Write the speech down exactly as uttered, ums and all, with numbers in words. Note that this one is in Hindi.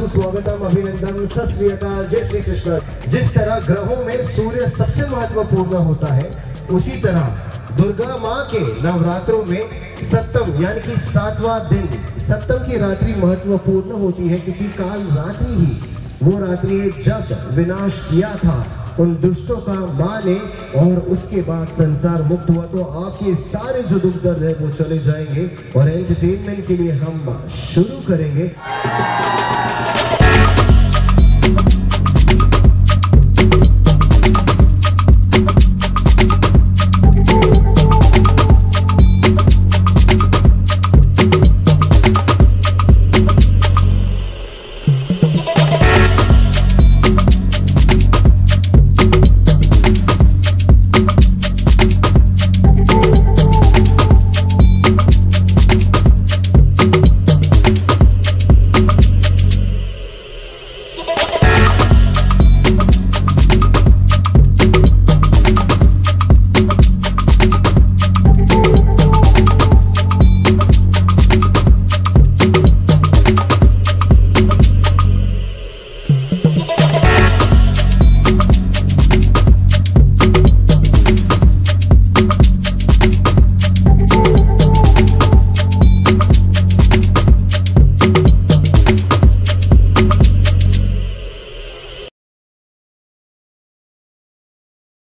सुस्वागतम, अभिनंदन, सत श्री अकाल, जय श्री कृष्ण। जिस तरह ग्रहों में सूर्य सबसे महत्वपूर्ण होता है, उसी तरह दुर्गा माँ के नवरात्रों में सप्तम यानी कि सातवां दिन, सप्तम की रात्रि महत्वपूर्ण होती है, क्योंकि काल रात्रि ही वो रात्रि है जब विनाश किया था उन दुष्टों का माँ ने, और उसके बाद संसार मुक्त हुआ। तो आपके सारे जो दुख दर्द है वो चले जाएंगे और एंटरटेनमेंट के लिए हम शुरू करेंगे।